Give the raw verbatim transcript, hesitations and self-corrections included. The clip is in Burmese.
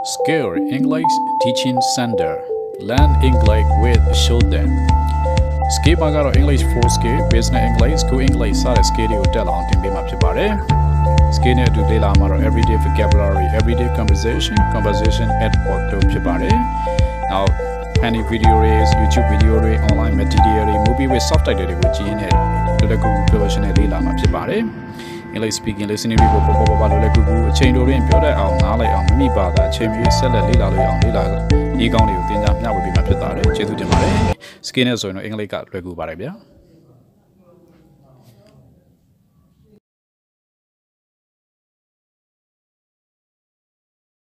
Skill English Teaching Center. Learn English with Shodan. Skill မှာကတော့ English for Skill, Business English, School English စတဲ့ skill တွေကိုတက်လာအောင်သင်ပေးမှာဖြစ်ပါတယ် Skill နဲ့အတူလေ့လာမှာတော့ everyday vocabulary, everyday conversation, conversation at work တို့ဖြစ်ပါတယ် Now, funny videos, YouTube video တွေ online material တွေ movie with subtitle တွေကိုကြည့်ရင်းနဲ့လွယ်ကူ professional လေ့လာမှာဖြစ်ပါတယ် English speaking, listening တွေကိုပေါ်ပေါ်ပါလွယ်လွယ်ကူကူအချိန်တိုတွင်ပြောတတ်အောင်နားလည်အောင်မိမိဘာသာအချိန်မျိုးဆက်လက်လေ့လာလို့အောင်လေ့လာဤကောင်းတွေကိုသင်ကြားမျှဝေပေးမှာဖြစ်ပါတယ်ကျေးဇူးတင်ပါတယ် Skill နဲ့ဆိုရင်တော့ English ကလွယ်ကူပါတယ်ဗျာ